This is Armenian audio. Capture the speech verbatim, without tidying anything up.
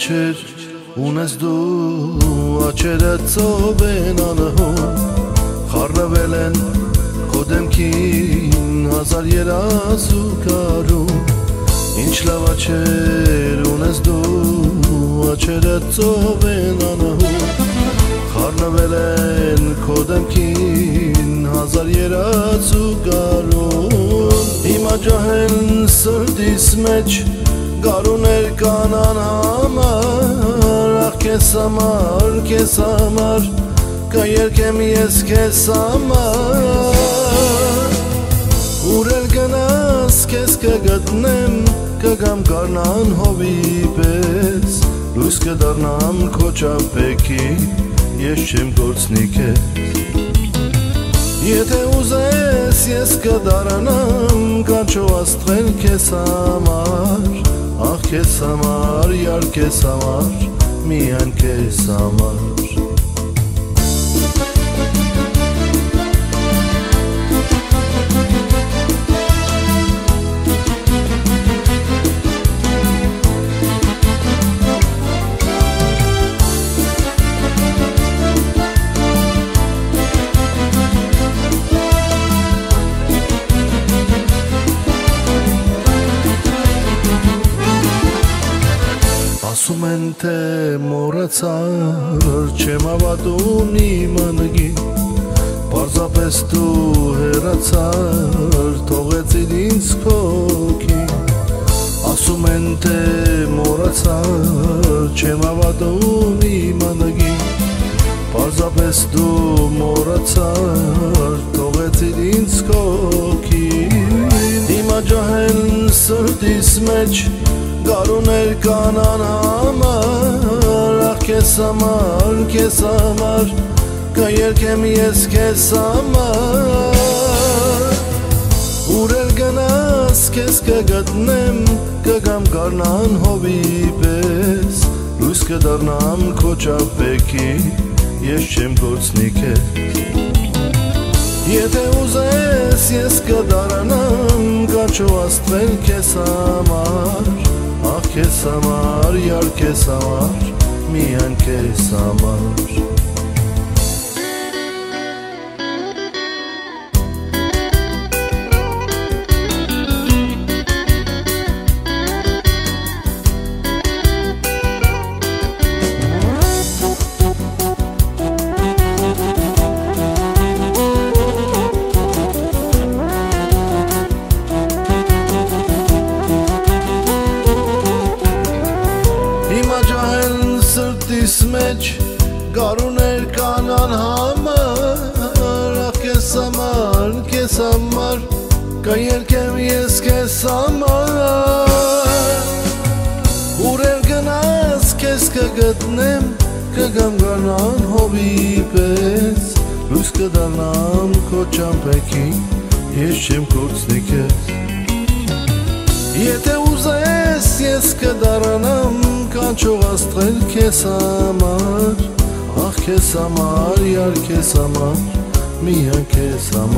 աչեր ունես դու աչերը ծով են անհուն խառնվել են քո դեմքին հազար երազու կարում ինչ լավ աչեր ունես դու աչերը ծով են անհուն խառնվել են քո դեմքին հազար երազու կարում հիմա ջահել սրտիս մեջ Գարուներ կանան համար, ախ կեզ համար, կեզ համար, կերկեմ ես կեզ համար Ուր էլ գնաս կեզ կգտնեմ, կգամ կարնան հովի պես Լույս կդարնամ քո ճապեքի, ես չեմ գործնի կեզ Եթե ուզես ես կդարանամ, կանչո աստղել կեզ համար Ախ կեզ համար, յար կեզ համար, միայն կեզ համար Ասում են թե մոռացար, չեմ հավատում իմ անգին Պարզապես դու հեռացար, թողեցիր ինձ քոքին Ասում են թե մոռացար, չեմ հավատում իմ անգին Պարզապես դու մոռացար, թողեցիր ինձ քոքին Հիմա ջահել սրտիս մեջ Գարուներ կանան համար, ախ կեզ համար, կեզ համար, կերկեմ ես կեզ համար Ուր էլ գնաս կեզ կգտնեմ, կգամ կարնան հովի պես Լույս կդարնամ քո ճապեքի, ես չեմ գործնի կեզ Եթե ուզես ես կդարանամ, կանչո աստղել կեզ համար Ախ կեզ համար, յար կեզ համար, միայն կեզ համար Սրտիս մեջ գարուներ կանան համար Ախ կեզ համար, կեզ համար, կերկեմ ես կեզ համար Ուր էլ գնաս կեզ կգտնեմ, կգամ կարնան հովի պես Լույս կդարնամ քո ճամպեքին, ես չեմ գործնի կեզ Եթե ուզես ես կդարանամ կանչող աստղել կեզ համար Ախ կեզ համար, յար կեզ համար, միայն կեզ համար